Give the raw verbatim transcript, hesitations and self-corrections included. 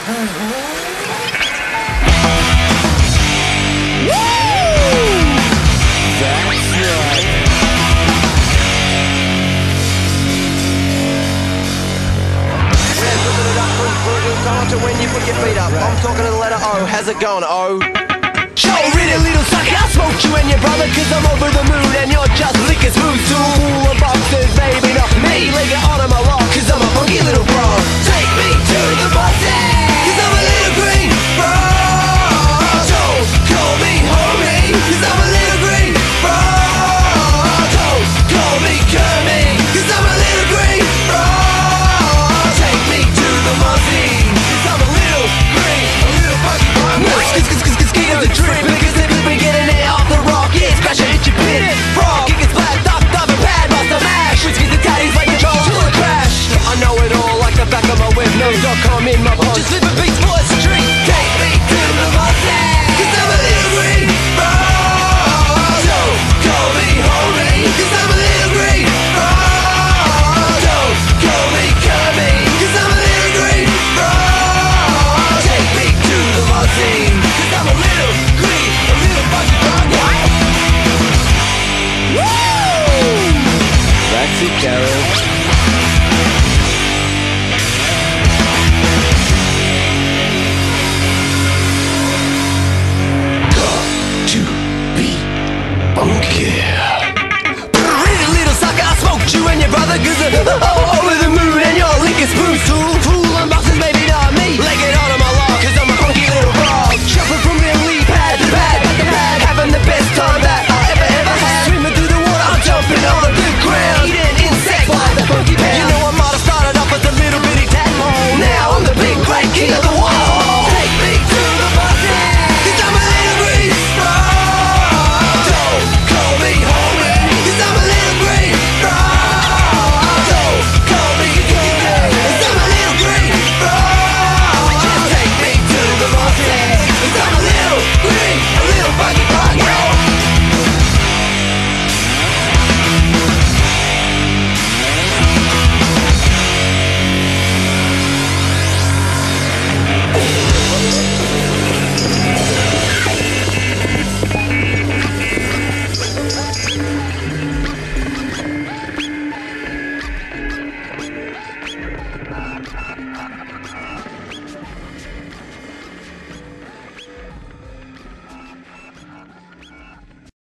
When you put your feet up, I'm talking to the letter O. How's it going, O? Joe, really little sucker, I smoked you and your brother, cause I'm over the moon and you're just liquor smooth. Two of boxes, baby, not me. Leave it on my rock, cause I'm a